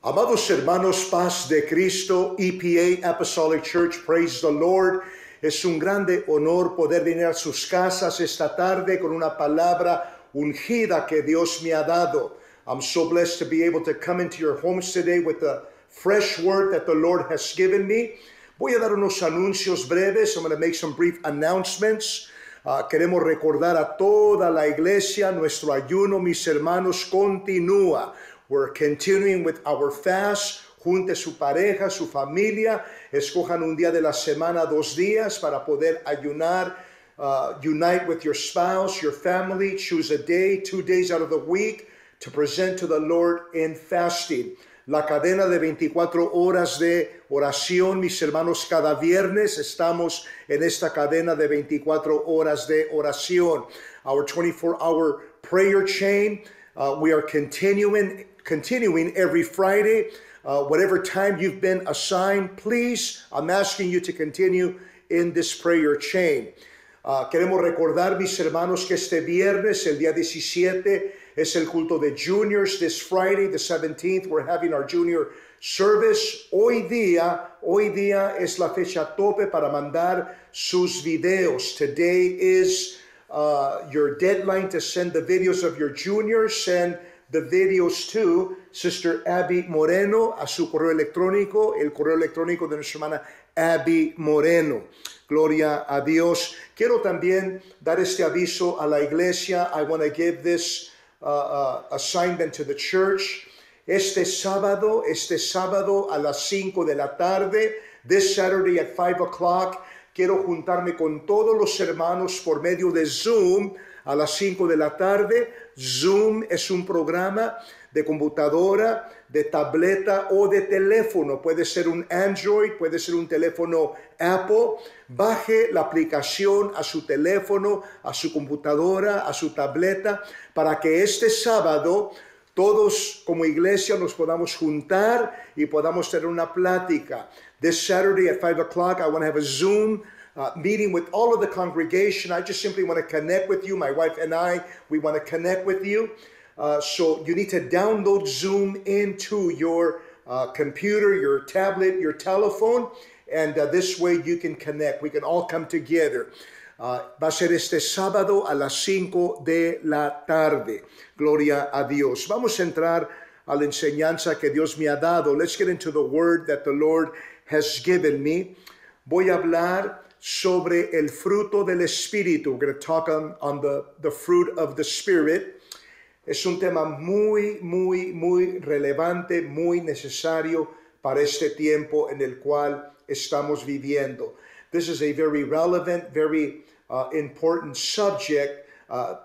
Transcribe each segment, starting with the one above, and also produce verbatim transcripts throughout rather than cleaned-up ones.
Amados hermanos, paz de Cristo, E P A Apostolic Church, praise the Lord. Es un grande honor poder venir a sus casas esta tarde con una palabra ungida que Dios me ha dado. I'm so blessed to be able to come into your homes today with the fresh word that the Lord has given me. Voy a dar unos anuncios breves. I'm going to make some brief announcements. Uh, queremos recordar a toda la iglesia, nuestro ayuno, mis hermanos, continúa. We're continuing with our fast. Junte su pareja, su familia. Escojan un día de la semana, dos días, para poder ayunar. Uh, unite with your spouse, your family. Choose a day, two days out of the week to present to the Lord in fasting. La cadena de veinticuatro horas de oración, mis hermanos, cada viernes estamos en esta cadena de veinticuatro horas de oración. Our twenty-four hour prayer chain, uh, we are continuing, continuing every Friday. Uh, whatever time you've been assigned, please, I'm asking you to continue in this prayer chain. Uh, queremos recordar, mis hermanos, que este viernes, el día diecisiete, es el culto de juniors. This Friday, the seventeenth, we're having our junior service. Hoy día, hoy día es la fecha tope para mandar sus videos. Today is uh, your deadline to send the videos of your juniors. Send the videos to Sister Abby Moreno a su correo electrónico, el correo electrónico de nuestra hermana Abby Moreno. Gloria a Dios. Quiero también dar este aviso a la iglesia. I want to give this uh, uh, assignment to the church. Este sábado, este sábado a las cinco de la tarde, this Saturday at five o'clock, quiero juntarme con todos los hermanos por medio de Zoom a las cinco de la tarde. Zoom es un programa de computadora, de tableta o de teléfono. Puede ser un Android, puede ser un teléfono Apple. Baje la aplicación a su teléfono, a su computadora, a su tableta, para que este sábado todos como iglesia nos podamos juntar y podamos tener una plática. This Saturday at five o'clock, I want to have a Zoom Uh, meeting with all of the congregation. I just simply want to connect with you. My wife and I, we want to connect with you. Uh, so you need to download Zoom into your uh, computer, your tablet, your telephone, and uh, this way you can connect. We can all come together. Uh, va a ser este sábado a las cinco de la tarde. Gloria a Dios. Vamos a entrar a la enseñanza que Dios me ha dado. Let's get into the word that the Lord has given me. Voy a hablar sobre el fruto del Espíritu. We're going to talk on, on the, the fruit of the Spirit. Es un tema muy, muy, muy relevante, muy necesario para este tiempo en el cual estamos viviendo. This is a very relevant, very uh, important subject, uh,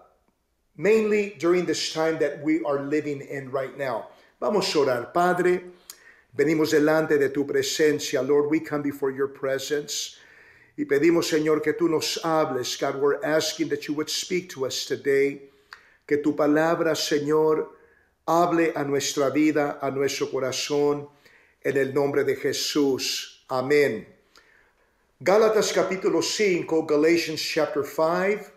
mainly during this time that we are living in right now. Vamos a orar. Padre, venimos delante de tu presencia. Lord, we come before your presence. Y pedimos, Señor, que tú nos hables. God, we're asking that you would speak to us today. Que tu palabra, Señor, hable a nuestra vida, a nuestro corazón, en el nombre de Jesús. Amén. Gálatas capítulo cinco, Galatians chapter five,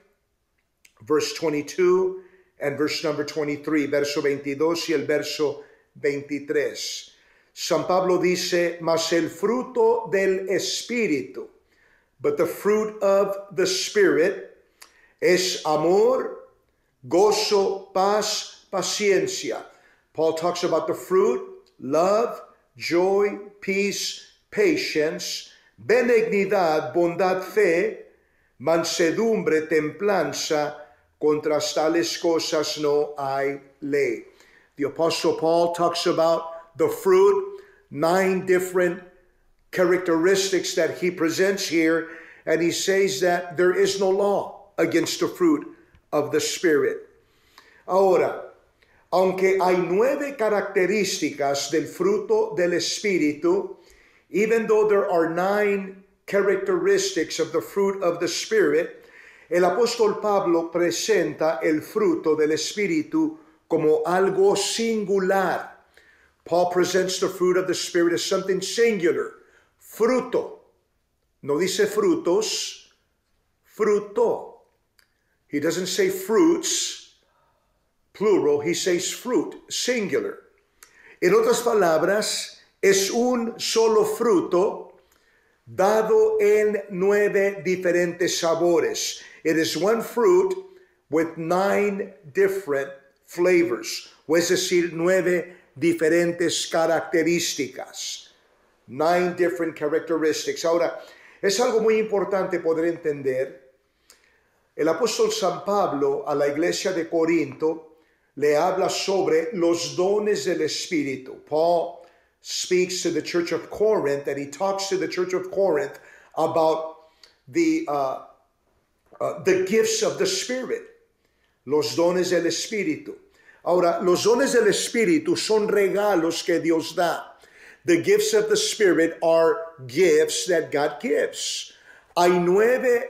verse twenty-two and verse number twenty-three, verso veintidós y el verso veintitrés. San Pablo dice, mas el fruto del Espíritu, but the fruit of the Spirit, es amor, gozo, paz, paciencia. Paul talks about the fruit, love, joy, peace, patience, benignidad, bondad, fe, mansedumbre, templanza. Contra tales cosas no hay ley. The Apostle Paul talks about the fruit, nine different characteristics that he presents here, and he says that there is no law against the fruit of the Spirit. Ahora, aunque hay nueve características del fruto del Espíritu, even though there are nine characteristics of the fruit of the Spirit, el apóstol Pablo presenta el fruto del Espíritu como algo singular. Paul presents the fruit of the Spirit as something singular. Fruto. No dice frutos, fruto. He doesn't say fruits, plural. He says fruit, singular. En otras palabras, es un solo fruto dado en nueve diferentes sabores. It is one fruit with nine different flavors, o es decir, nueve diferentes características. Nine different characteristics. Ahora, es algo muy importante poder entender. El apóstol San Pablo a la iglesia de Corinto le habla sobre los dones del Espíritu. Paul speaks to the church of Corinth, and he talks to the church of Corinth about the, uh, uh, the gifts of the Spirit, los dones del Espíritu. Ahora, los dones del Espíritu son regalos que Dios da. The gifts of the Spirit are gifts that God gives. Hay nueve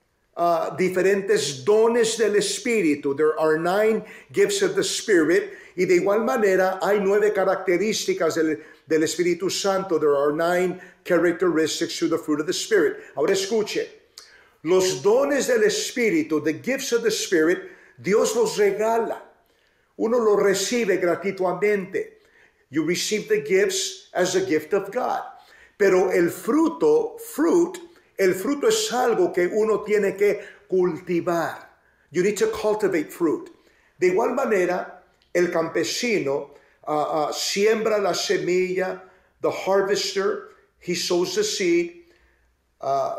uh, diferentes dones del Espíritu. There are nine gifts of the Spirit. Y de igual manera hay nueve características del, del Espíritu Santo. There are nine characteristics to the fruit of the Spirit. Ahora escuche. Los dones del Espíritu, the gifts of the Spirit, Dios los regala. Uno los recibe gratuitamente. You receive the gifts as a gift of God. Pero el fruto, fruit, el fruto es algo que uno tiene que cultivar. You need to cultivate fruit. De igual manera, el campesino uh, uh, siembra la semilla. The harvester, he sows the seed. Uh,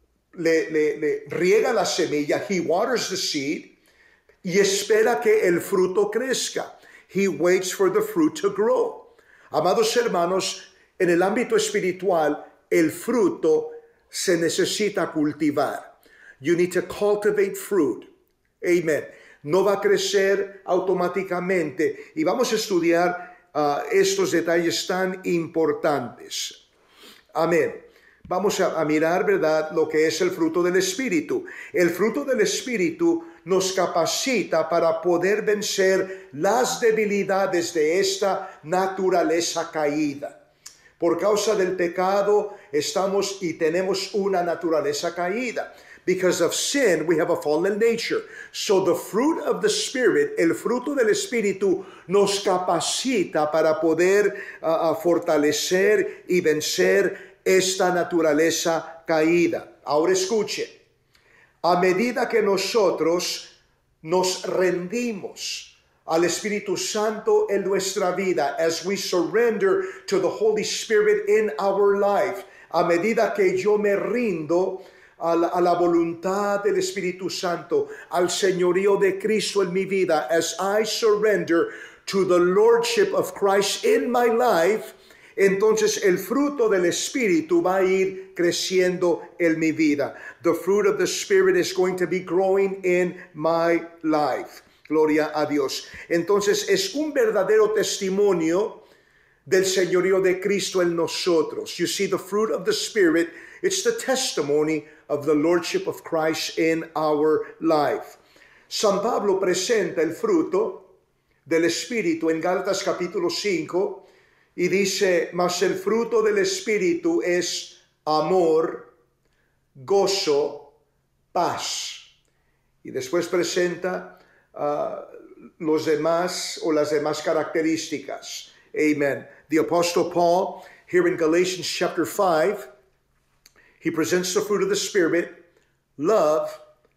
le, le, le riega la semilla. He waters the seed. Y espera que el fruto crezca. He waits for the fruit to grow. Amados hermanos, en el ámbito espiritual, el fruto se necesita cultivar. You need to cultivate fruit. Amen. No va a crecer automáticamente. Y vamos a estudiar uh, estos detalles tan importantes. Amén. Vamos a, a mirar, ¿verdad?, lo que es el fruto del Espíritu. El fruto del Espíritu nos capacita para poder vencer las debilidades de esta naturaleza caída. Por causa del pecado estamos y tenemos una naturaleza caída. Because of sin, we have a fallen nature. So the fruit of the Spirit, el fruto del Espíritu, nos capacita para poder uh, fortalecer y vencer esta naturaleza caída. Ahora escuche. A medida que nosotros nos rendimos al Espíritu Santo en nuestra vida, as we surrender to the Holy Spirit in our life, a medida que yo me rindo a la, a la voluntad del Espíritu Santo, al señorío de Cristo en mi vida, as I surrender to the Lordship of Christ in my life, entonces el fruto del Espíritu va a ir creciendo en mi vida. The fruit of the Spirit is going to be growing in my life. Gloria a Dios. Entonces es un verdadero testimonio del señorío de Cristo en nosotros. You see, the fruit of the Spirit, it's the testimony of the Lordship of Christ in our life. San Pablo presenta el fruto del Espíritu en Gálatas capítulo cinco, y dice, mas el fruto del Espíritu es amor, gozo, paz. Y después presenta uh, los demás o las demás características. Amen. The Apostle Paul, here in Galatians chapter five, he presents the fruit of the Spirit, love,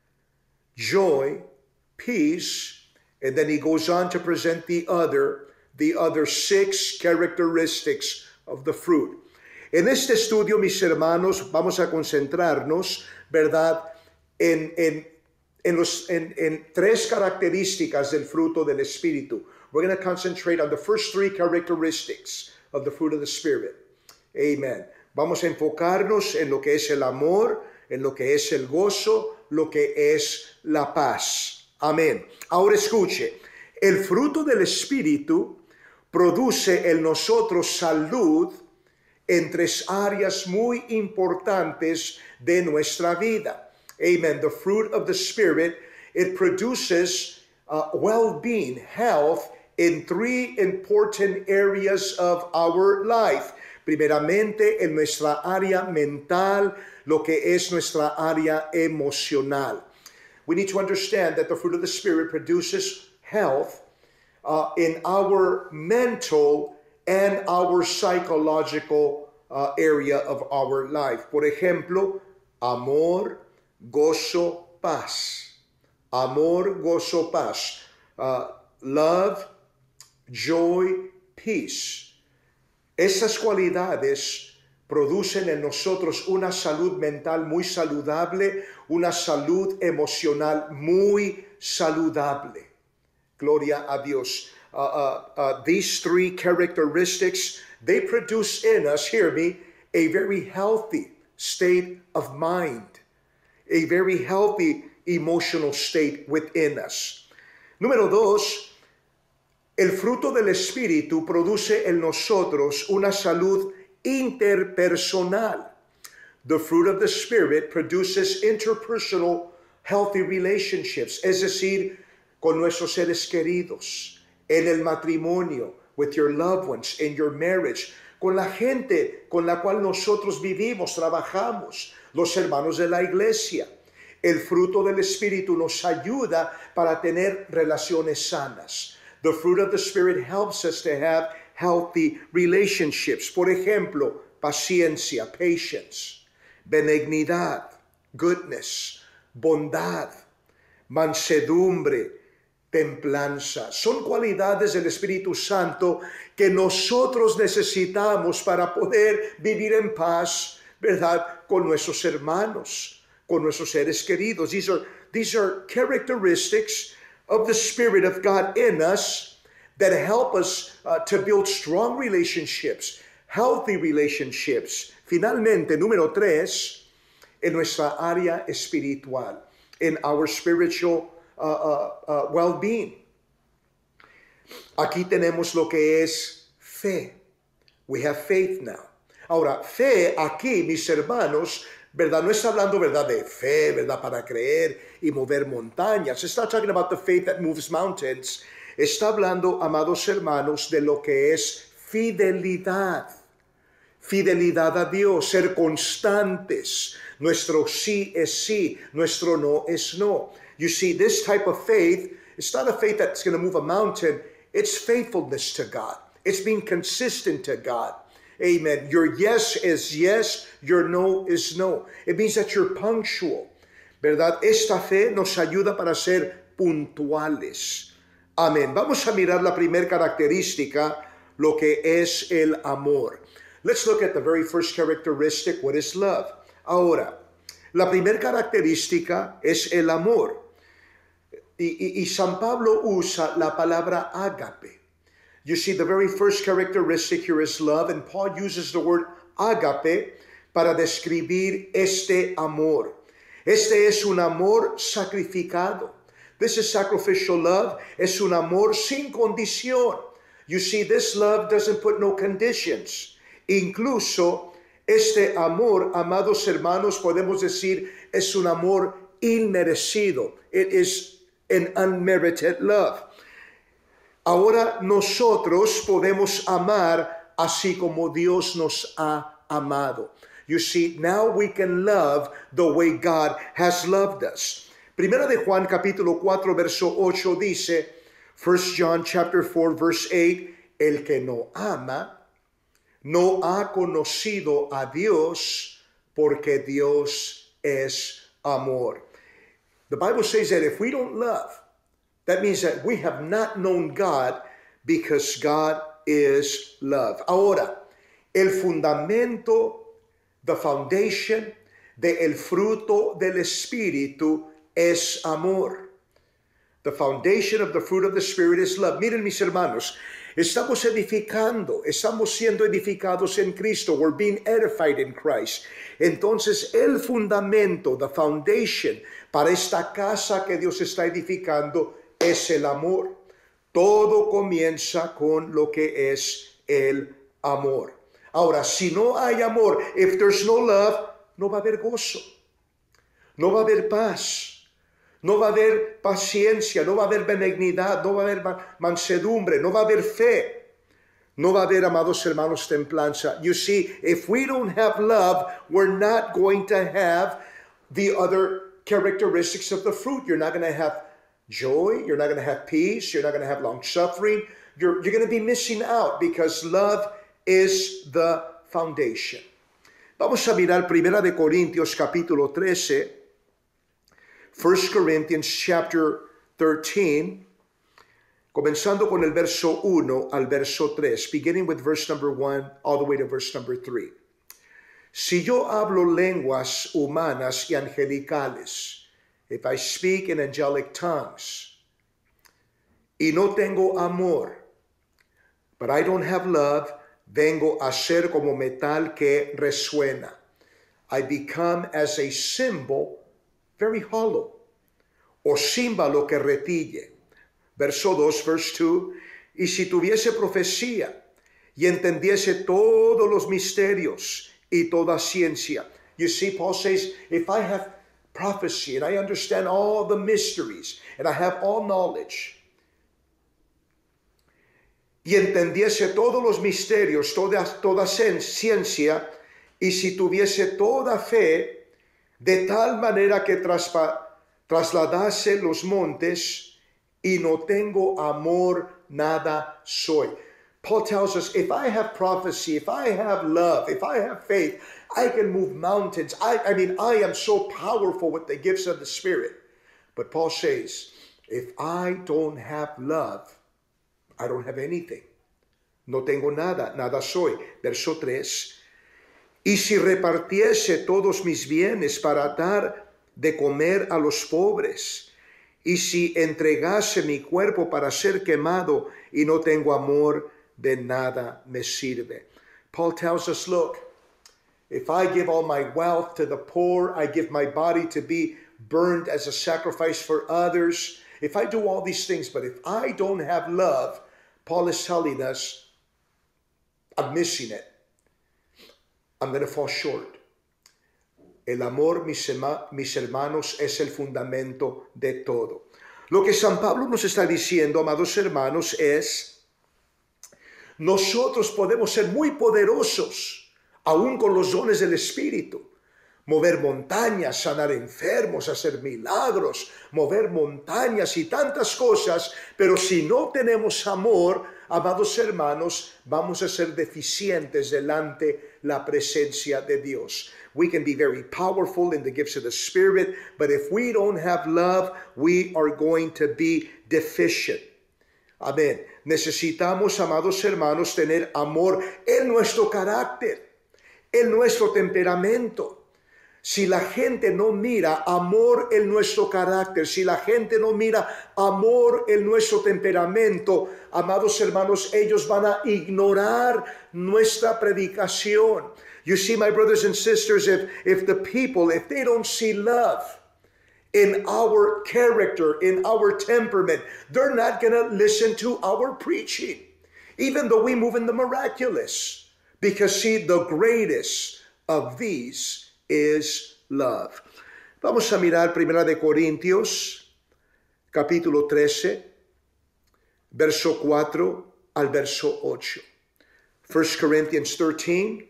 joy, peace, and then he goes on to present the other the other six characteristics of the fruit. En este estudio, mis hermanos, vamos a concentrarnos, ¿verdad?, en, en, en, los, en, en tres características del fruto del Espíritu. We're going to concentrate on the first three characteristics of the fruit of the Spirit. Amen. Vamos a enfocarnos en lo que es el amor, en lo que es el gozo, lo que es la paz. Amén. Ahora escuche, el fruto del Espíritu produce en nosotros salud en tres áreas muy importantes de nuestra vida. Amen. The fruit of the Spirit, it produces uh, well-being, health, in three important areas of our life. Primeramente, en nuestra área mental, lo que es nuestra área emocional. We need to understand that the fruit of the Spirit produces health Uh, in our mental and our psychological uh, area of our life. Por ejemplo, amor, gozo, paz. Amor, gozo, paz. Uh, love, joy, peace. Estas cualidades producen en nosotros una salud mental muy saludable, una salud emocional muy saludable. Gloria a Dios. Uh, uh, uh, these three characteristics, they produce in us, hear me, a very healthy state of mind, a very healthy emotional state within us. Número dos, el fruto del Espíritu produce en nosotros una salud interpersonal. The fruit of the Spirit produces interpersonal healthy relationships, es decir, con nuestros seres queridos, en el matrimonio, with your loved ones, in your marriage, con la gente con la cual nosotros vivimos, trabajamos, los hermanos de la iglesia. El fruto del Espíritu nos ayuda para tener relaciones sanas. The fruit of the Spirit helps us to have healthy relationships. Por ejemplo, paciencia, patience, benignidad, goodness, bondad, mansedumbre, templanza. Son cualidades del Espíritu Santo que nosotros necesitamos para poder vivir en paz, ¿verdad? Con nuestros hermanos, con nuestros seres queridos. These are, these are characteristics of the Spirit of God in us that help us uh, to build strong relationships, healthy relationships. Finalmente, número tres, en nuestra área espiritual, in our spiritual uh, uh, uh, well-being. Aquí tenemos lo que es fe. We have faith now. Ahora, fe aquí, mis hermanos, ¿verdad? No está hablando, ¿verdad?, de fe, ¿verdad?, para creer y mover montañas. Está talking about the faith that moves mountains. Está hablando, amados hermanos, de lo que es fidelidad. Fidelidad a Dios, ser constantes. Nuestro sí es sí, nuestro no es no. You see, this type of faith, it's not a faith that's going to move a mountain. It's faithfulness to God. It's being consistent to God. Amen. Your yes is yes, your no is no. It means that you're punctual. ¿Verdad? Esta fe nos ayuda para ser puntuales. Amén. Vamos a mirar la primera característica, lo que es el amor. Let's look at the very first characteristic, what is love. Ahora, la primera característica es el amor. Y, y, y San Pablo usa la palabra ágape. You see, the very first characteristic here is love, and Paul uses the word ágape para describir este amor. Este es un amor sacrificado. This is sacrificial love. Es un amor sin condición. You see, this love doesn't put no conditions. Incluso este amor, amados hermanos, podemos decir, es un amor inmerecido. It is an unmerited love. Ahora nosotros podemos amar así como Dios nos ha amado. You see, now we can love the way God has loved us. Primera de Juan capítulo cuatro verso ocho dice, First John chapter four verse eight, el que no ama no ha conocido a Dios, porque Dios es amor. The Bible says that if we don't love, that means that we have not known God, because God is love. Ahora, el fundamento, the foundation de el fruto del Espíritu es amor. The foundation of the fruit of the Spirit is love. Miren, mis hermanos, estamos edificando, estamos siendo edificados en Cristo. We're being edified in Christ. Entonces, el fundamento, the foundation para esta casa que Dios está edificando es el amor. Todo comienza con lo que es el amor. Ahora, si no hay amor, if there's no love, no va a haber gozo, no va a haber paz, no va a haber paciencia, no va a haber benignidad, no va a haber mansedumbre, no va a haber fe, no va a haber, amados hermanos, templanza. You see, if we don't have love, we're not going to have the other characteristics of the fruit. You're not going to have joy. You're not going to have peace. You're not going to have long suffering. You're, you're going to be missing out because love is the foundation. Vamos a mirar Primera de Corintios capítulo trece, First Corinthians chapter thirteen, comenzando con el verso uno al verso tres, beginning with verse number one all the way to verse number three. Si yo hablo lenguas humanas y angelicales, if I speak in angelic tongues, y no tengo amor, but I don't have love, vengo a ser como metal que resuena. I become as a cymbal very hollow, o címbalo que retille. Verso dos, verse two, y si tuviese profecía y entendiese todos los misterios y toda ciencia. You see, Paul says, if I have prophecy and I understand all the mysteries and I have all knowledge, y entendiese todos los misterios, toda, toda ciencia, y si tuviese toda fe, de tal manera que traspa, trasladase los montes, y no tengo amor, nada soy. Paul tells us, if I have prophecy, if I have love, if I have faith, I can move mountains. I, I mean, I am so powerful with the gifts of the Spirit. But Paul says, if I don't have love, I don't have anything. No tengo nada, nada soy. Verso tres. Y si repartiese todos mis bienes para dar de comer a los pobres, y si entregase mi cuerpo para ser quemado y no tengo amor, de nada me sirve. Paul tells us, look, if I give all my wealth to the poor, I give my body to be burned as a sacrifice for others, if I do all these things, but if I don't have love, Paul is telling us, I'm missing it. I'm going to fall short. El amor, mis, mis hermanos, es el fundamento de todo. Lo que San Pablo nos está diciendo, amados hermanos, es, nosotros podemos ser muy poderosos, aún con los dones del Espíritu. Mover montañas, sanar enfermos, hacer milagros, mover montañas y tantas cosas, pero si no tenemos amor, amados hermanos, vamos a ser deficientes delante la presencia de Dios. We can be very powerful in the gifts of the Spirit, but if we don't have love, we are going to be deficient. Amén. Necesitamos, amados hermanos, tener amor en nuestro carácter, en nuestro temperamento. Si la gente no mira amor en nuestro carácter, si la gente no mira amor en nuestro temperamento, amados hermanos, ellos van a ignorar nuestra predicación. You see, my brothers and sisters, if, if the people, if they don't see love in our character, in our temperament, they're not going to listen to our preaching, even though we move in the miraculous. Because, see, the greatest of these is love. Vamos a mirar Primera de Corintios, capítulo trece, verso cuatro al verso ocho. First Corinthians thirteen,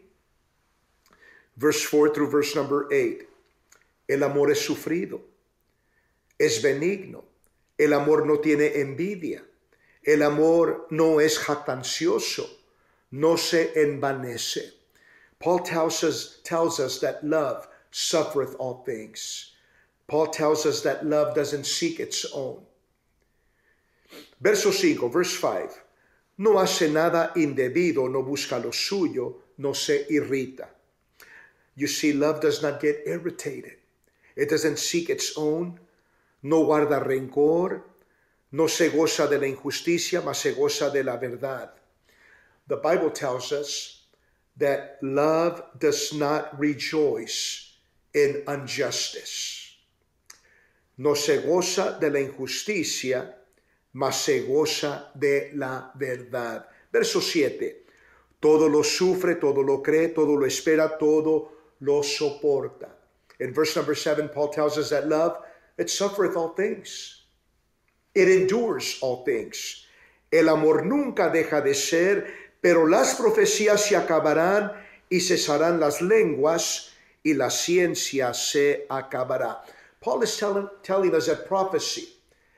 verse four through verse number eight. El amor es sufrido, es benigno. El amor no tiene envidia. El amor no es jactancioso, no se envanece. Paul tells us, tells us that love suffereth all things. Paul tells us that love doesn't seek its own. Verso cinco, verse five. No hace nada indebido, no busca lo suyo, no se irrita. You see, love does not get irritated. It doesn't seek its own. No guarda rencor. No se goza de la injusticia, mas se goza de la verdad. The Bible tells us that love does not rejoice in injustice. No se goza de la injusticia, mas se goza de la verdad. Verso siete. Todo lo sufre, todo lo cree, todo lo espera, todo lo soporta. In verse number seven, Paul tells us that love, it suffereth all things. It endures all things. El amor nunca deja de ser, pero las profecías se acabarán y cesarán las lenguas y la ciencia se acabará. Paul is telling, telling us that prophecy,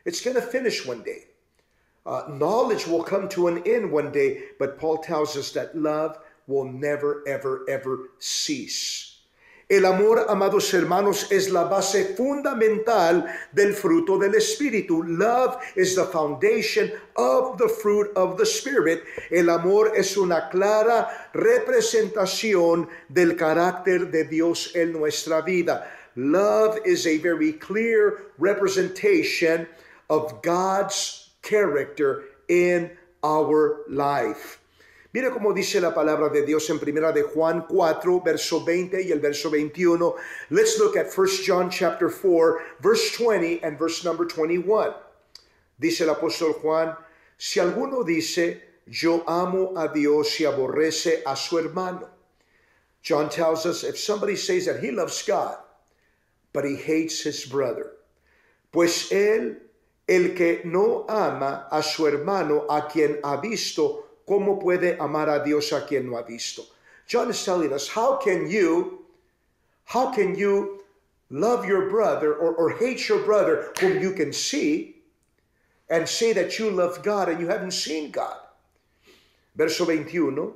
It's going to finish one day. Uh, knowledge will come to an end one day, but Paul tells us that love will never, ever, ever cease. El amor, amados hermanos, es la base fundamental del fruto del Espíritu. Love is the foundation of the fruit of the Spirit. El amor es una clara representación del carácter de Dios en nuestra vida. Love is a very clear representation of God's character in our life. Mire cómo dice la palabra de Dios en primera de Juan cuatro, verso veinte y el verso veintiuno. Let's look at First John chapter four, verse twenty and verse number twenty-one. Dice el apóstol Juan, si alguno dice, yo amo a Dios y aborrece a su hermano. John tells us if somebody says that he loves God, but he hates his brother, pues él, el que no ama a su hermano a quien ha visto, ¿cómo puede amar a Dios a quien no ha visto? John is telling us, how can you, how can you love your brother or, or hate your brother whom you can see and say that you love God and you haven't seen God? Verso veintiuno.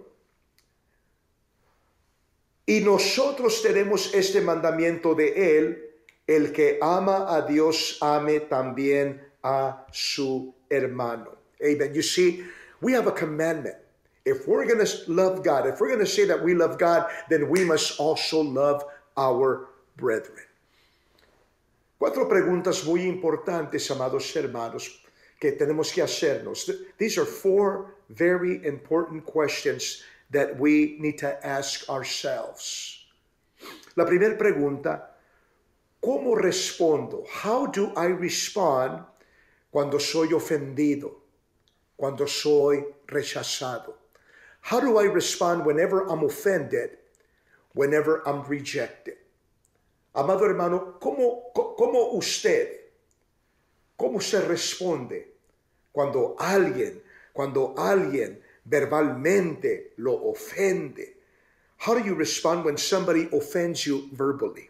Y nosotros tenemos este mandamiento de él, el que ama a Dios, ame también a su hermano. Amen. You see, we have a commandment. If we're going to love God, if we're going to say that we love God, then we must also love our brethren. Cuatro preguntas muy importantes, amados hermanos, que tenemos que hacernos. These are four very important questions that we need to ask ourselves. La primera pregunta, ¿cómo respondo? How do I respond cuando soy ofendido? Cuando soy rechazado? How do I respond whenever I'm offended, whenever I'm rejected? Amado hermano, ¿cómo, cómo usted, cómo se responde cuando alguien, cuando alguien verbalmente lo ofende? How do you respond when somebody offends you verbally?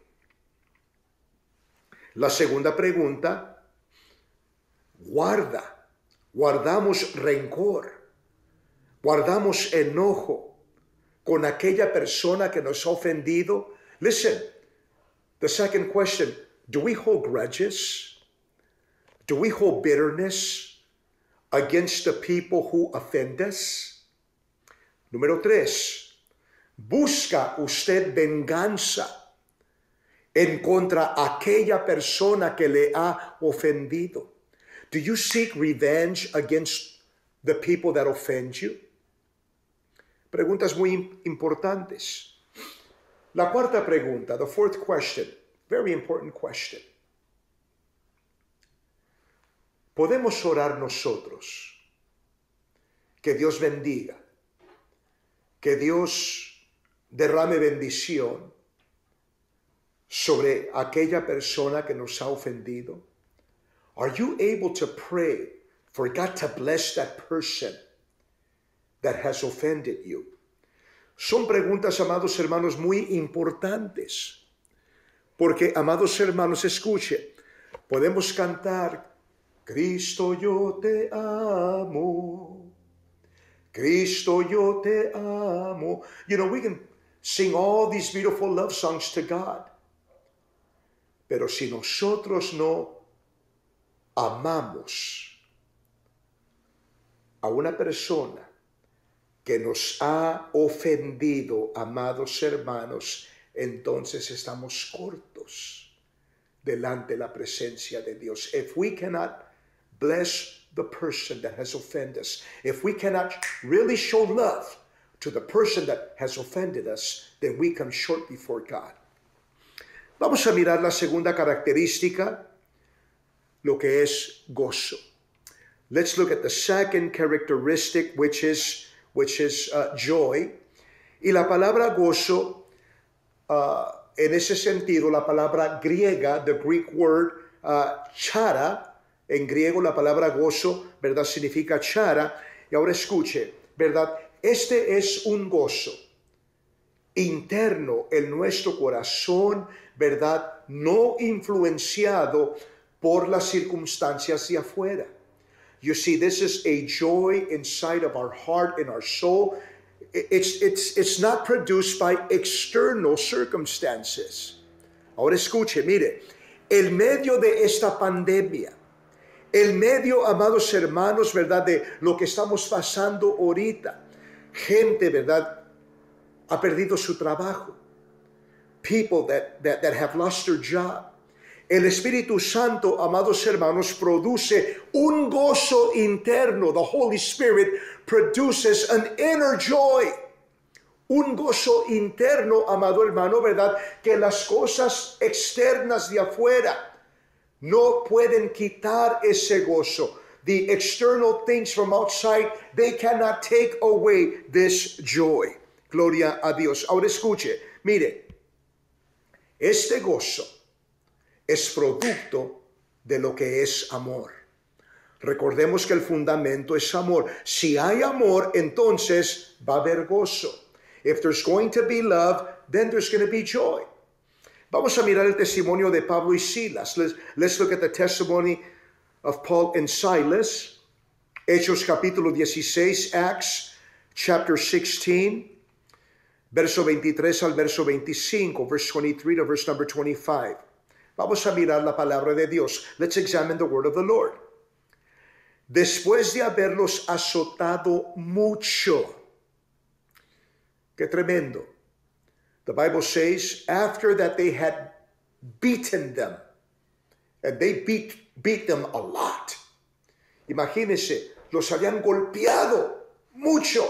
La segunda pregunta, guarda. Guardamos rencor, guardamos enojo con aquella persona que nos ha ofendido. Listen, the second question, do we hold grudges? Do we hold bitterness against the people who offend us? Número tres, ¿busca usted venganza en contra aquella persona que le ha ofendido? Do you seek revenge against the people that offend you? Preguntas muy importantes. La cuarta pregunta, the fourth question, very important question. ¿Podemos orar nosotros? Que Dios bendiga, que Dios derrame bendición sobre aquella persona que nos ha ofendido. Are you able to pray for God to bless that person that has offended you? Son preguntas, amados hermanos, muy importantes. Porque, amados hermanos, escuche, podemos cantar, Cristo yo te amo, Cristo yo te amo. You know, we can sing all these beautiful love songs to God. Pero si nosotros no amamos a una persona que nos ha ofendido, amados hermanos, entonces estamos cortos delante de la presencia de Dios. If we cannot bless the person that has offended us, if we cannot really show love to the person that has offended us, then we come short before God. Vamos a mirar la segunda característica, lo que es gozo. Let's look at the second characteristic, which is, which is uh, joy. Y la palabra gozo, uh, en ese sentido, la palabra griega, the Greek word uh, chara, en griego la palabra gozo, ¿verdad? Significa chara. Y ahora escuche, ¿verdad? Este es un gozo interno en nuestro corazón, ¿verdad? No influenciado por las circunstancias de afuera. You see, this is a joy inside of our heart, in our soul. It's, it's, it's not produced by external circumstances. Ahora escuche, mire, el medio de esta pandemia, el medio, amados hermanos, ¿verdad?, de lo que estamos pasando ahorita. Gente, ¿verdad?, ha perdido su trabajo. People that, that, that have lost their job. El Espíritu Santo, amados hermanos, produce un gozo interno. The Holy Spirit produces an inner joy. Un gozo interno, amado hermano, ¿verdad?, que las cosas externas de afuera no pueden quitar ese gozo. The external things from outside, they cannot take away this joy. Gloria a Dios. Ahora escuche, mire, este gozo es producto de lo que es amor. Recordemos que el fundamento es amor. Si hay amor, entonces va a haber gozo. If there's going to be love, then there's going to be joy. Vamos a mirar el testimonio de Pablo y Silas. Let's, let's look at the testimony of Paul and Silas. Hechos capítulo dieciséis, Acts chapter sixteen, verso veintitrés al verso veinticinco, verse twenty-three to verse number twenty-five. Vamos a mirar la palabra de Dios. Let's examine the word of the Lord. Después de haberlos azotado mucho. Qué tremendo. The Bible says, after that they had beaten them, and they beat, beat them a lot. Imagínense, los habían golpeado mucho.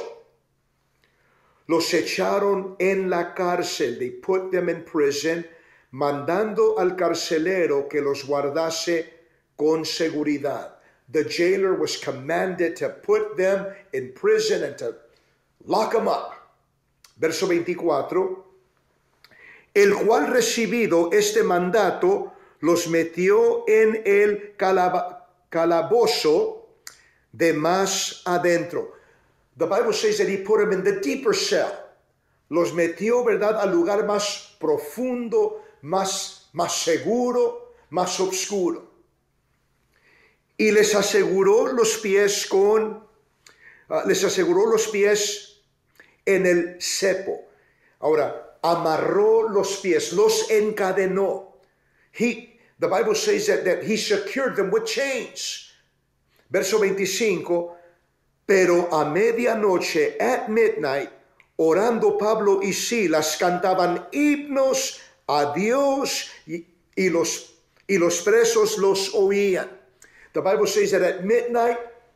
Los echaron en la cárcel. They put them in prison, mandando al carcelero que los guardase con seguridad. The jailer was commanded to put them in prison and to lock them up. Verso veinticuatro. El cual, recibido este mandato, los metió en el calab- calabozo de más adentro. The Bible says that he put them in the deeper cell. Los metió, ¿verdad?, al lugar más profundo, más, más seguro, más oscuro. Y les aseguró los pies con, uh, les aseguró los pies en el cepo. Ahora, amarró los pies, los encadenó. He, the Bible says that, that he secured them with chains. Verso veinticinco, pero a medianoche, at midnight, orando Pablo y Silas, cantaban himnos a Dios y, y, los, y los presos los oían. The Bible says that at midnight,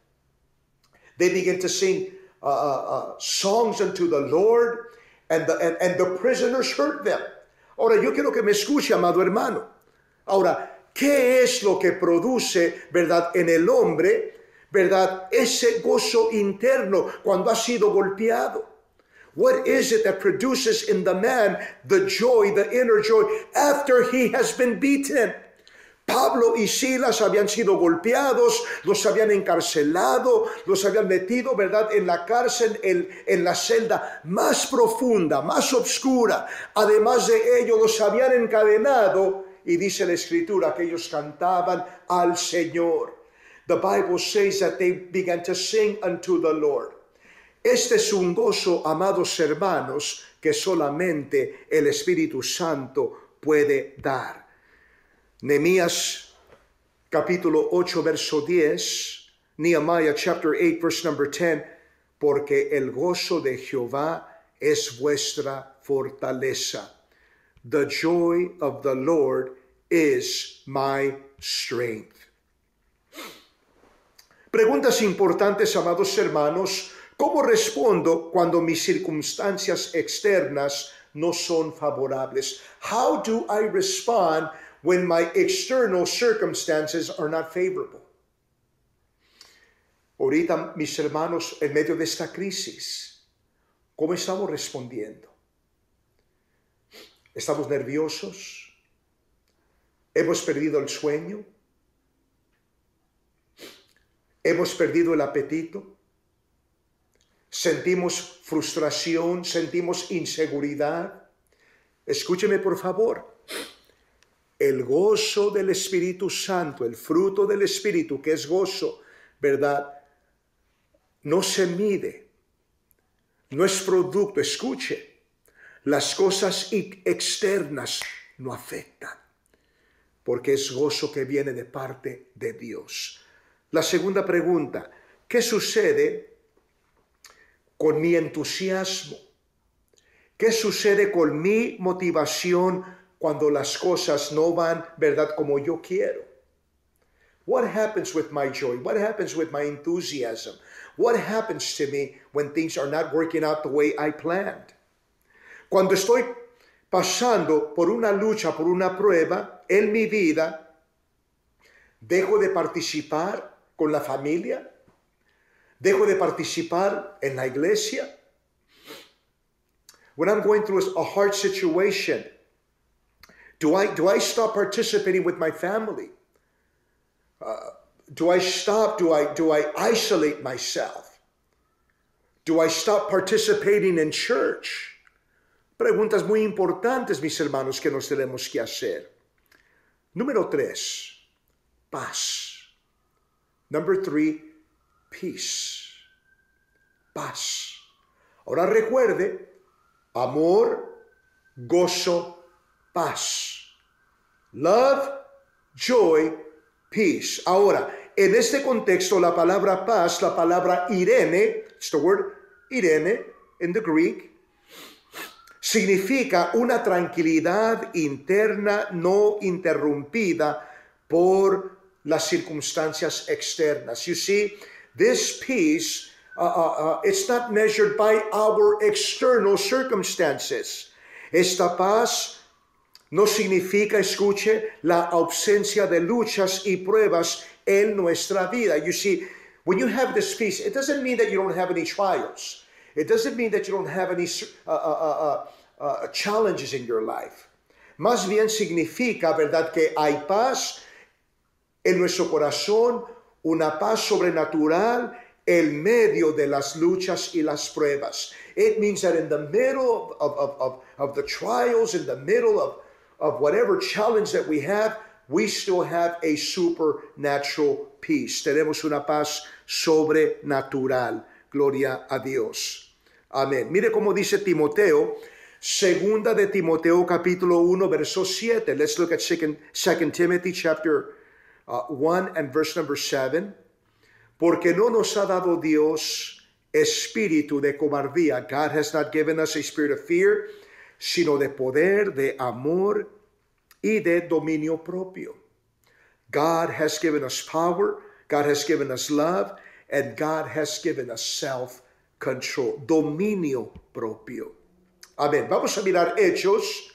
they begin to sing uh, uh, songs unto the Lord, and the, and, and the prisoners heard them. Ahora, yo quiero que me escuche, amado hermano. Ahora, ¿qué es lo que produce, verdad, en el hombre, verdad, ese gozo interno cuando ha sido golpeado? What is it that produces in the man the joy, the inner joy, after he has been beaten? Pablo y Silas habían sido golpeados, los habían encarcelado, los habían metido, ¿verdad?, en la cárcel, en, en la celda más profunda, más oscura. Además de ello, los habían encadenado, y dice la Escritura que ellos cantaban al Señor. The Bible says that they began to sing unto the Lord. Este es un gozo, amados hermanos, que solamente el Espíritu Santo puede dar. Nehemías capítulo ocho verso diez, Nehemiah chapter eight verse number ten, porque el gozo de Jehová es vuestra fortaleza. The joy of the Lord is my strength. Preguntas importantes, amados hermanos. ¿Cómo respondo cuando mis circunstancias externas no son favorables? How do I respond when my external circumstances are not favorable? Ahorita, mis hermanos, en medio de esta crisis, ¿cómo estamos respondiendo? ¿Estamos nerviosos? ¿Hemos perdido el sueño? ¿Hemos perdido el apetito? ¿Sentimos frustración? ¿Sentimos inseguridad? Escúcheme, por favor. El gozo del Espíritu Santo, el fruto del Espíritu, que es gozo, ¿verdad? No se mide, no es producto. Escuche, las cosas externas no afectan, porque es gozo que viene de parte de Dios. La segunda pregunta, ¿qué sucede con mi entusiasmo? ¿Qué sucede con mi motivación cuando las cosas no van, verdad, como yo quiero? What happens with my joy? What happens with my enthusiasm? What happens to me when things are not working out the way I planned? Cuando estoy pasando por una lucha, por una prueba en mi vida, ¿dejo de participar con la familia? ¿Dejo de participar en la iglesia? When I'm going through a hard situation, do I, do I stop participating with my family? Uh, do I stop? Do I, do I isolate myself? Do I stop participating in church? Preguntas muy importantes, mis hermanos, que nos tenemos que hacer. Número tres, paz. Number three, peace. Paz. Ahora recuerde, amor, gozo, paz. Love, joy, peace. Ahora, en este contexto, la palabra paz, la palabra irene, it's the word irene in the Greek, significa una tranquilidad interna no interrumpida por las circunstancias externas. You see, this peace, uh, uh, uh, it's not measured by our external circumstances. Esta paz no significa, escuche, la ausencia de luchas y pruebas en nuestra vida. You see, when you have this peace, it doesn't mean that you don't have any trials. It doesn't mean that you don't have any uh, uh, uh, uh, challenges in your life. Más bien significa, ¿verdad?, que hay paz en nuestro corazón, una paz sobrenatural en medio de las luchas y las pruebas. It means that in the middle of, of, of, of the trials, in the middle of, of whatever challenge that we have, we still have a supernatural peace. Tenemos una paz sobrenatural. Gloria a Dios. Amén. Mire cómo dice Timoteo, segunda de Timoteo capítulo uno, verso siete. Let's look at Second Timothy chapter uh, one and verse number seven. Porque no nos ha dado Dios espíritu de cobardía. God has not given us a spirit of fear, sino de poder, de amor y de dominio propio. God has given us power, God has given us love, and God has given us self-control, dominio propio. Amén. Vamos a mirar Hechos,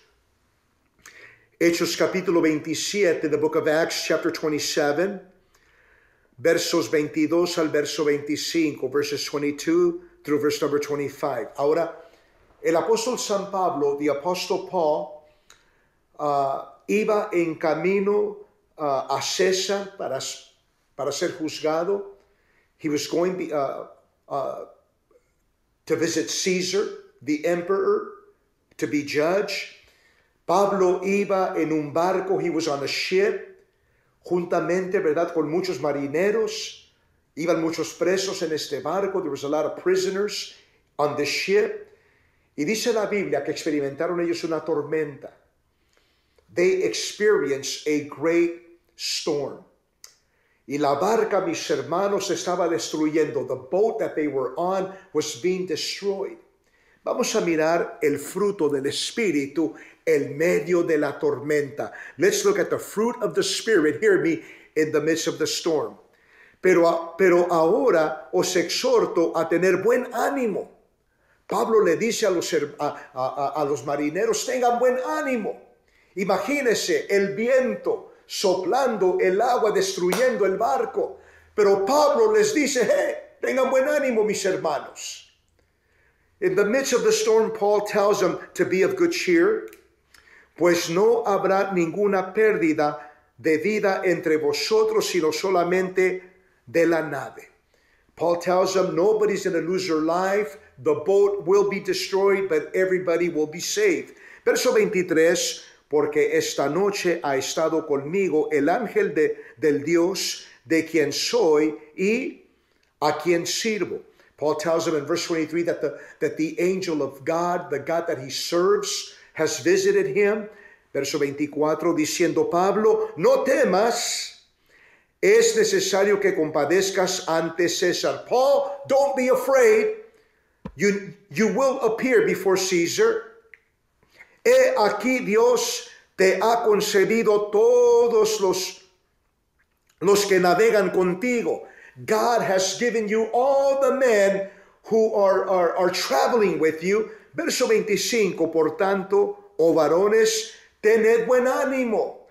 Hechos capítulo veintisiete, the book of Acts chapter twenty-seven, versos veintidós al verso veinticinco, verses twenty-two through verse number twenty-five. Ahora, el apóstol San Pablo, the apostle Paul, uh, iba en camino uh, a César para, para ser juzgado. He was going uh, uh, to visit Caesar, the emperor, to be judged. Pablo iba en un barco. He was on a ship, juntamente, ¿verdad?, con muchos marineros. Iban muchos presos en este barco. There was a lot of prisoners on the ship. Y dice la Biblia que experimentaron ellos una tormenta. They experienced a great storm. Y la barca, mis hermanos, se estaba destruyendo. The boat that they were on was being destroyed. Vamos a mirar el fruto del Espíritu en medio de la tormenta. Let's look at the fruit of the Spirit, hear me, in the midst of the storm. Pero, pero ahora os exhorto a tener buen ánimo. Pablo le dice a los, a, a, a los marineros, tengan buen ánimo. Imagínense el viento soplando el agua, destruyendo el barco. Pero Pablo les dice, hey, tengan buen ánimo, mis hermanos. In the midst of the storm, Paul tells them to be of good cheer, pues no habrá ninguna pérdida de vida entre vosotros, sino solamente de la nave. Paul tells them nobody's going to lose their life. The boat will be destroyed, but everybody will be saved. Verso veintitrés, porque esta noche ha estado conmigo el ángel de, del Dios de quien soy y a quien sirvo. Paul tells him in verse twenty-three that the, that the angel of God, the God that he serves, has visited him. Verso veinticuatro, diciendo Pablo, no temas, es necesario que compadezcas ante César. Paul, don't be afraid. You, you will appear before Caesar. He aquí Dios te ha concedido todos los, los que navegan contigo. God has given you all the men who are, are, are traveling with you. Verso veinticinco, por tanto, oh varones, tened buen ánimo.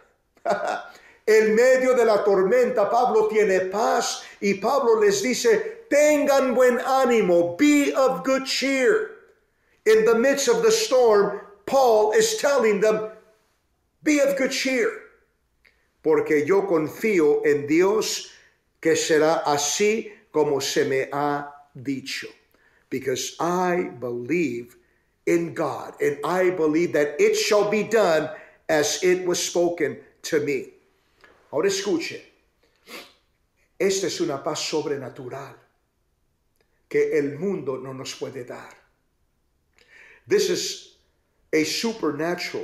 En medio de la tormenta, Pablo tiene paz y Pablo les dice, tengan buen ánimo, be of good cheer. In the midst of the storm, Paul is telling them, be of good cheer, porque yo confío en Dios que será así como se me ha dicho. Because I believe in God, and I believe that it shall be done as it was spoken to me. Ahora escuche, esta es una paz sobrenatural que el mundo no nos puede dar. This is a supernatural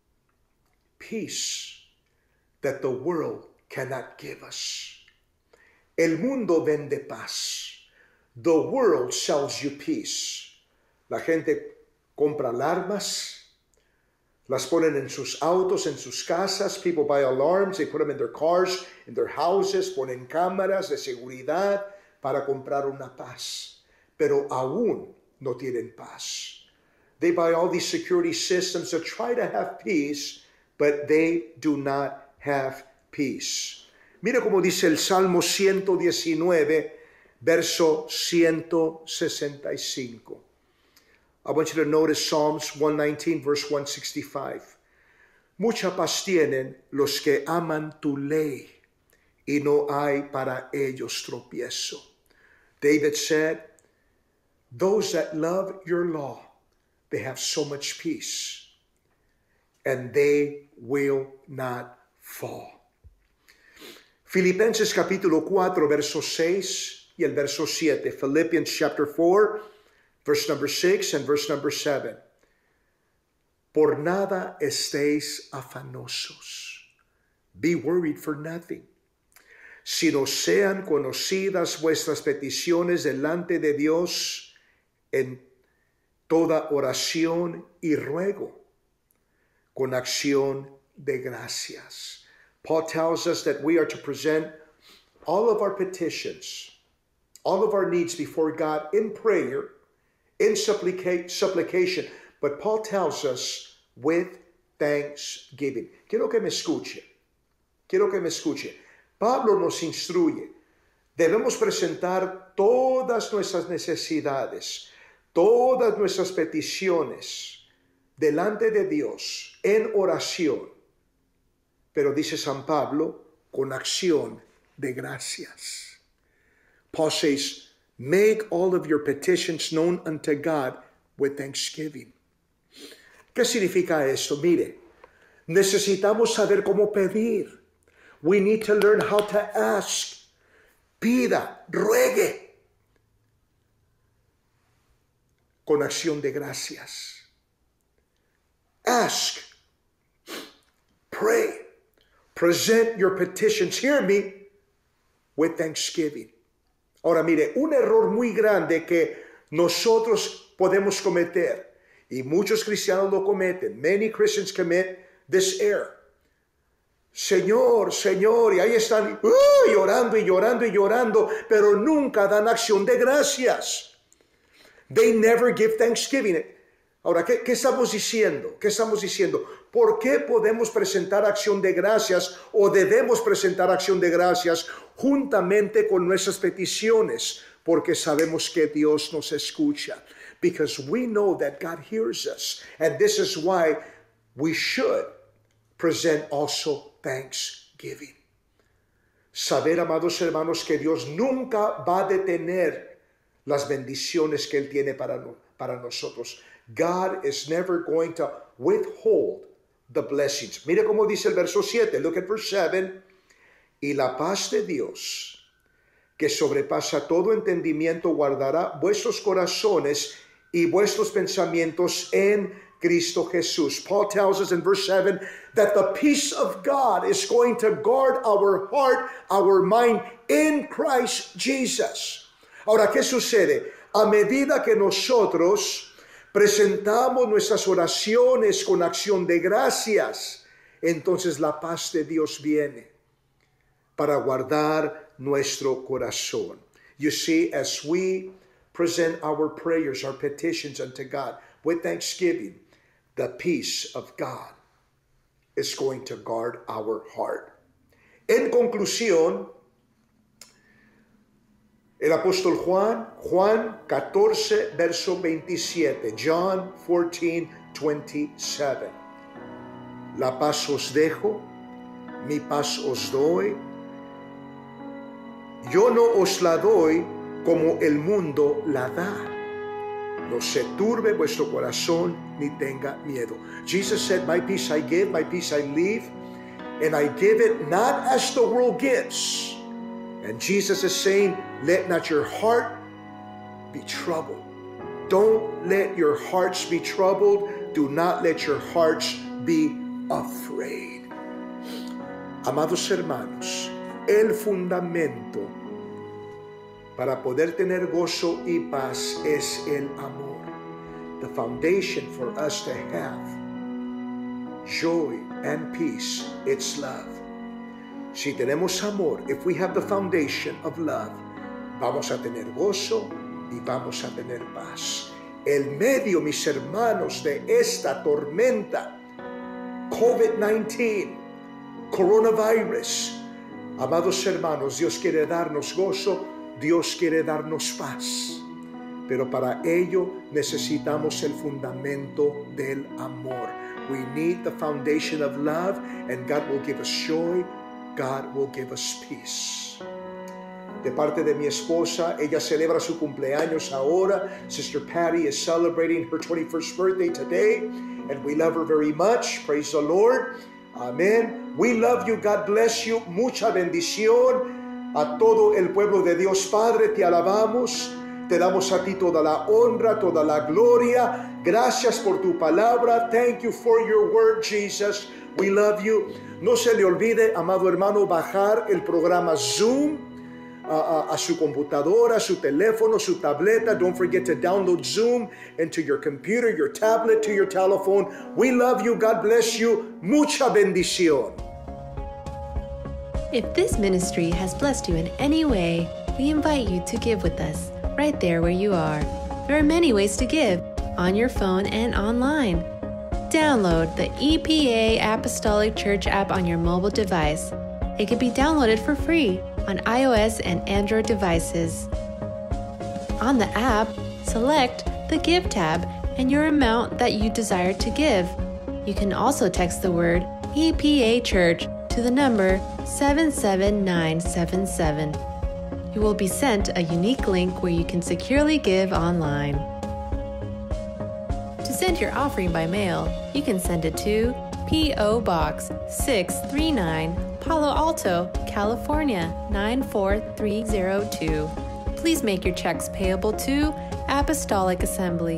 peace that the world cannot give us. El mundo vende paz. The world sells you peace. La gente compra alarmas, las ponen en sus autos, en sus casas. People buy alarms, they put them in their cars, in their houses, ponen cámaras de seguridad para comprar una paz. Pero aún no tienen paz. They buy all these security systems to try to have peace, but they do not have peace. Mira cómo dice el Salmo ciento diecinueve, verso ciento sesenta y cinco. I want you to notice Psalms one nineteen, verse one sixty-five. Mucha paz tienen los que aman tu ley, y no hay para ellos tropiezo. David said, those that love your law, they have so much peace, and they will not fall. Filipenses capítulo cuatro, verso seis y el verso siete. Philippians chapter four, verse number six and verse number seven. Por nada estéis afanosos. Be worried for nothing. Sino sean conocidas vuestras peticiones delante de Dios en toda oración y ruego, con acción de gracias. Paul tells us that we are to present all of our petitions, all of our needs before God in prayer, in supplica- supplication. But Paul tells us with thanksgiving. Quiero que me escuche. Quiero que me escuche. Pablo nos instruye. Debemos presentar todas nuestras necesidades, todas nuestras peticiones delante de Dios en oración. Pero dice San Pablo, con acción de gracias. Paul says, make all of your petitions known unto God with thanksgiving. ¿Qué significa esto? Mire, necesitamos saber cómo pedir. We need to learn how to ask. Pida, ruegue. Con acción de gracias. Ask. Pray. Present your petitions, hear me, with thanksgiving. Ahora mire, un error muy grande que nosotros podemos cometer, y muchos cristianos lo cometen, many Christians commit this error. Señor, Señor, y ahí están uh, llorando y llorando y llorando, pero nunca dan acción de gracias. They never give thanksgiving. Ahora, ¿qué, ¿qué estamos diciendo? ¿Qué estamos diciendo? ¿Por qué podemos presentar acción de gracias o debemos presentar acción de gracias juntamente con nuestras peticiones? Porque sabemos que Dios nos escucha. Because we know that God hears us. And this is why we should present also thanksgiving. Saber, amados hermanos, que Dios nunca va a detener las bendiciones que Él tiene para, para nosotros. God is never going to withhold the blessings. Mire cómo dice el verso siete. Look at verse seven. Y la paz de Dios, que sobrepasa todo entendimiento, guardará vuestros corazones y vuestros pensamientos en Cristo Jesús. Paul tells us in verse seven that the peace of God is going to guard our heart, our mind in Christ Jesus. Ahora, ¿qué sucede? A medida que nosotros presentamos nuestras oraciones con acción de gracias, entonces la paz de Dios viene para guardar nuestro corazón. You see, as we present our prayers, our petitions unto God with thanksgiving, the peace of God is going to guard our heart. En conclusión, el apóstol Juan, Juan catorce, verso veintisiete, John fourteen, twenty-seven. La paz os dejo, mi paz os doy. Yo no os la doy como el mundo la da. No se turbe vuestro corazón ni tenga miedo. Jesus said, my peace I give, my peace I leave, and I give it not as the world gives. And Jesus is saying, let not your heart be troubled. Don't let your hearts be troubled. Do not let your hearts be afraid. Amados hermanos, el fundamento para poder tener gozo y paz es el amor. The foundation for us to have joy and peace, it's love. Si tenemos amor, if we have the foundation of love, vamos a tener gozo y vamos a tener paz. El medio, mis hermanos, de esta tormenta, COVID nineteen, coronavirus, amados hermanos, Dios quiere darnos gozo, Dios quiere darnos paz. Pero para ello necesitamos el fundamento del amor. We need the foundation of love, and God will give us joy. God will give us peace. De parte de mi esposa, ella celebra su cumpleaños ahora. Sister Patty is celebrating her twenty-first birthday today, and we love her very much. Praise the Lord. Amen. We love you. God bless you. Mucha bendición a todo el pueblo de Dios. Padre, te alabamos. Te damos a ti toda la honra, toda la gloria. Gracias por tu palabra. Thank you for your word, Jesus. We love you. No se le olvide, amado hermano, bajar el programa Zoom a, a, a su computadora, su teléfono, su tableta. Don't forget to download Zoom into your computer, your tablet, to your telephone. We love you. God bless you. Mucha bendición. If this ministry has blessed you in any way, we invite you to give with us right there where you are. There are many ways to give, on your phone and online. Download the E P A Apostolic Church app on your mobile device. It can be downloaded for free on iOS and Android devices. On the app, select the Give tab and your amount that you desire to give. You can also text the word E P A Church to the number seven seven nine seven seven. You will be sent a unique link where you can securely give online. To send your offering by mail, you can send it to P O Box six three nine, Palo Alto, California nine four three zero two. Please make your checks payable to Apostolic Assembly.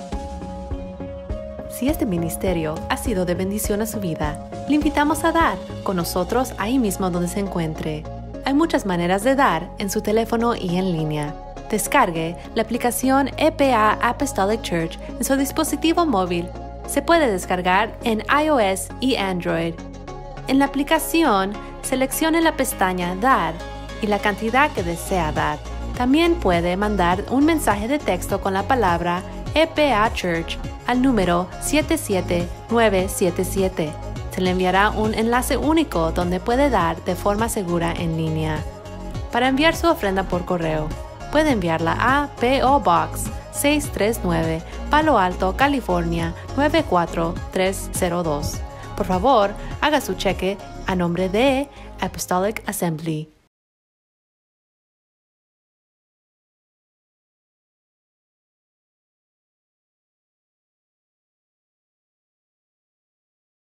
Si este ministerio ha sido de bendición a su vida, le invitamos a dar con nosotros ahí mismo donde se encuentre. Hay muchas maneras de dar en su teléfono y en línea. Descargue la aplicación E P A Apostolic Church en su dispositivo móvil. Se puede descargar en iOS y Android. En la aplicación, seleccione la pestaña Dar y la cantidad que desea dar. También puede mandar un mensaje de texto con la palabra E P A Church al número siete siete nueve siete siete. Se le enviará un enlace único donde puede dar de forma segura en línea. Para enviar su ofrenda por correo, puede enviarla a P O Box seis tres nueve, Palo Alto, California nueve cuatro tres cero dos. Por favor, haga su cheque a nombre de Apostolic Assembly.